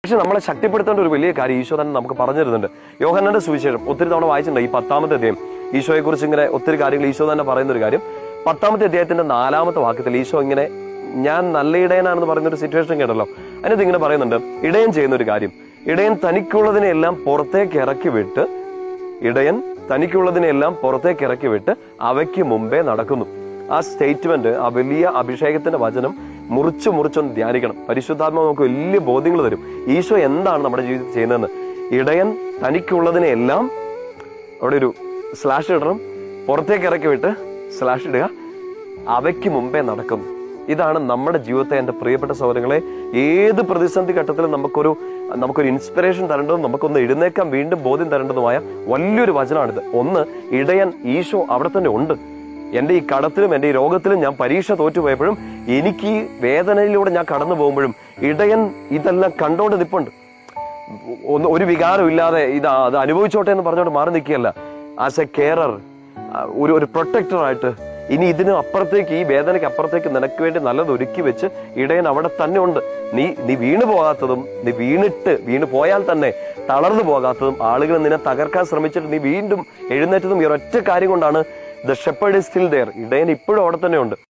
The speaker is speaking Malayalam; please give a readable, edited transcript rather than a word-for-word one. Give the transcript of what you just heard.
പക്ഷെ നമ്മളെ ശക്തിപ്പെടുത്തേണ്ട ഒരു വലിയ കാര്യം ഈശോ തന്നെ നമുക്ക് പറഞ്ഞു തരുന്നുണ്ട്. യോഹന്നാന്റെ സുവിശേഷം ഒത്തിരി തവണ വായിച്ചിട്ടുണ്ട്. ഈ 10-ാമത്തെ അധ്യായം ഈശോയെ കുറിച്ച് ഇങ്ങനെ ഒത്തിരി കാര്യങ്ങൾ ഈശോ തന്നെ പറയുന്ന ഒരു കാര്യം. 10-ാമത്തെ അധ്യായത്തിന്റെ 4-ാമത്തെ വാക്യത്തിൽ ഈശോ ഇങ്ങനെ, ഞാൻ നല്ല ഇടയനാണെന്ന് പറയുന്ന ഒരു സിറ്റുവേഷൻ കേട്ടല്ലോ. അതിനകത്ത് ഇങ്ങനെ പറയുന്നുണ്ട്, ഇടയൻ ചെയ്യുന്ന ഒരു കാര്യം, ഇടയൻ തനിക്കുള്ളതിനെല്ലാം പുറത്തേക്ക് ഇറക്കി വിട്ട്, ഇടയൻ തനിക്കുള്ളതിനെല്ലാം പുറത്തേക്ക് ഇറക്കി വിട്ട് അവയ്ക്ക് മുമ്പേ നടക്കുന്നു. ആ സ്റ്റേറ്റ്മെന്റ്, ആ വലിയ അഭിഷേകത്തിന്റെ വചനം മുറിച്ചൊന്ന് ധ്യാനിക്കണം. പരിശുദ്ധാത്മാവ് നമുക്ക് വലിയ ബോധ്യങ്ങൾ തരും. ഈശോ എന്താണ് നമ്മുടെ ജീവിതത്തിൽ ചെയ്യുന്നതെന്ന്. ഇടയൻ തനിക്കുള്ളതിനെല്ലാം, അവിടെ ഒരു സ്ലാഷ് ഇടണം, പുറത്തേക്ക് ഇറക്കി വിട്ട് സ്ലാഷ് ഇടുക, അവയ്ക്ക് മുമ്പേ നടക്കുന്നു. ഇതാണ് നമ്മുടെ ജീവിതത്തെ, എൻ്റെ പ്രിയപ്പെട്ട സഹോദരങ്ങളെ, ഏത് പ്രതിസന്ധി ഘട്ടത്തിലും നമുക്കൊരു ഇൻസ്പിറേഷൻ തരേണ്ടതും നമുക്കൊന്ന് എഴുന്നേക്കാൻ വീണ്ടും ബോധ്യം തരേണ്ടതുമായ വലിയൊരു വചനമാണിത്. ഒന്ന്, ഇടയൻ ഈശോ അവിടെ തന്നെ ഉണ്ട്. എൻ്റെ ഈ കടത്തിലും എൻ്റെ ഈ രോഗത്തിലും ഞാൻ പരീക്ഷ തോറ്റുപോയപ്പോഴും എനിക്ക് ഈ വേദനയിലൂടെ ഞാൻ കടന്നു പോകുമ്പോഴും ഇടയൻ ഇതെല്ലാം കണ്ടോണ്ട് നിൽപ്പുണ്ട്. ഒരു വികാരം ഇല്ലാതെ അത് അനുഭവിച്ചോട്ടെ എന്ന് പറഞ്ഞോണ്ട് മാറി നിൽക്കുകയല്ല. ആസ് എ കെയറർ, ഒരു പ്രൊട്ടക്ടറായിട്ട് ഇനി ഇതിന് അപ്പുറത്തേക്ക്, ഈ വേദനയ്ക്ക് അപ്പുറത്തേക്ക് നിനക്ക് വേണ്ടി നല്ലത് ഒരുക്കി വെച്ച് ഇടയൻ അവിടെ തന്നെ ഉണ്ട്. നീ വീണു പോകാത്തതും, നീ വീണു പോയാൽ തന്നെ തളർന്നു പോകാത്തതും, ആളുകൾ നിന്നെ തകർക്കാൻ ശ്രമിച്ചിട്ട് നീ വീണ്ടും എഴുന്നേറ്റതും ഈ ഒരൊറ്റ കാര്യം കൊണ്ടാണ്. The shepherd is still there. ഇടയൻ ഇപ്പോഴും അവിടെ തന്നെ ഉണ്ട്.